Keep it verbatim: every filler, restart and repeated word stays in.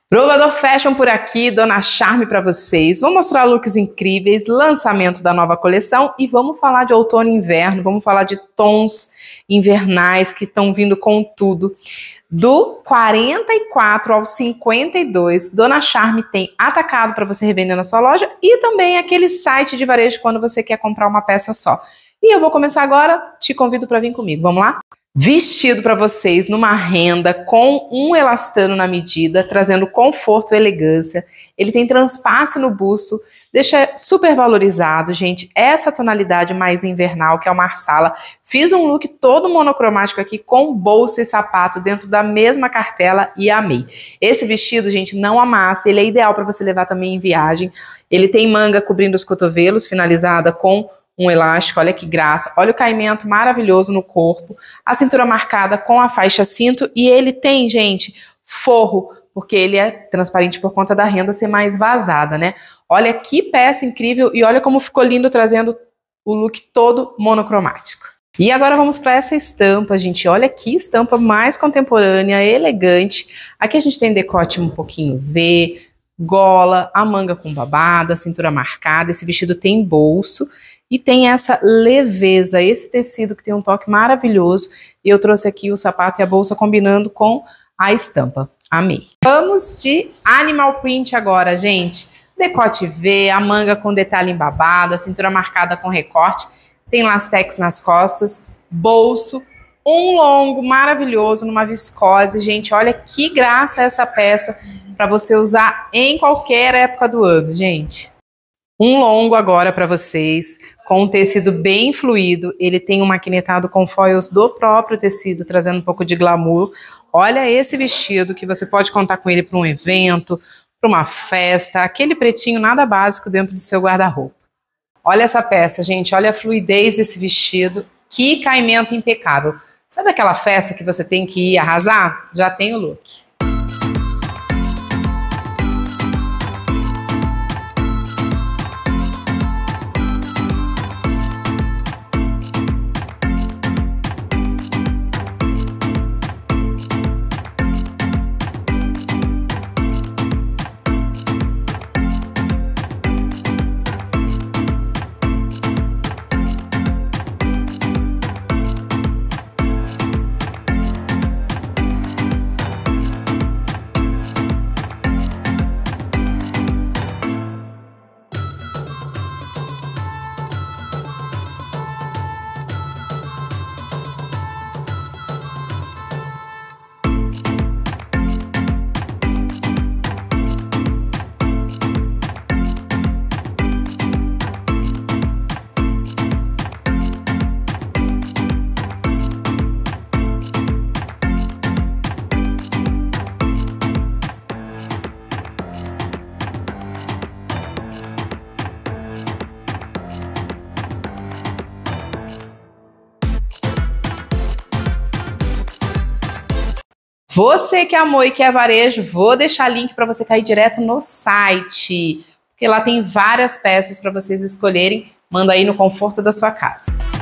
Provador Fashion por aqui, Dona Charme para vocês. Vou mostrar looks incríveis, lançamento da nova coleção e vamos falar de outono e inverno, vamos falar de tons invernais que estão vindo com tudo. Do quarenta e quatro ao cinquenta e dois, Dona Charme tem atacado para você revender na sua loja e também aquele site de varejo quando você quer comprar uma peça só. E eu vou começar agora, te convido para vir comigo, vamos lá? Vestido para vocês numa renda com um elastano na medida, trazendo conforto e elegância. Ele tem transpasse no busto, deixa super valorizado, gente. Essa tonalidade mais invernal, que é o marsala. Fiz um look todo monocromático aqui com bolsa e sapato dentro da mesma cartela e amei. Esse vestido, gente, não amassa, ele é ideal para você levar também em viagem. Ele tem manga cobrindo os cotovelos, finalizada com um elástico, olha que graça, olha o caimento maravilhoso no corpo, a cintura marcada com a faixa cinto e ele tem, gente, forro, porque ele é transparente por conta da renda ser mais vazada, né? Olha que peça incrível e olha como ficou lindo trazendo o look todo monocromático. E agora vamos para essa estampa, gente, olha que estampa mais contemporânea, elegante. Aqui a gente tem decote um pouquinho V, gola, a manga com babado, a cintura marcada, esse vestido tem bolso, e tem essa leveza, esse tecido que tem um toque maravilhoso. E eu trouxe aqui o sapato e a bolsa combinando com a estampa. Amei. Vamos de animal print agora, gente. Decote V, a manga com detalhe em babado, a cintura marcada com recorte. Tem lastex nas costas, bolso, um longo maravilhoso numa viscose. Gente, olha que graça essa peça para você usar em qualquer época do ano, gente. Um longo agora para vocês, com um tecido bem fluido, ele tem um maquinetado com foils do próprio tecido, trazendo um pouco de glamour. Olha esse vestido que você pode contar com ele para um evento, para uma festa, aquele pretinho nada básico dentro do seu guarda-roupa. Olha essa peça, gente, olha a fluidez desse vestido, que caimento impecável. Sabe aquela festa que você tem que ir arrasar? Já tem o look. Você que amou e quer varejo, vou deixar link para você cair direto no site, porque lá tem várias peças para vocês escolherem. Manda aí no conforto da sua casa.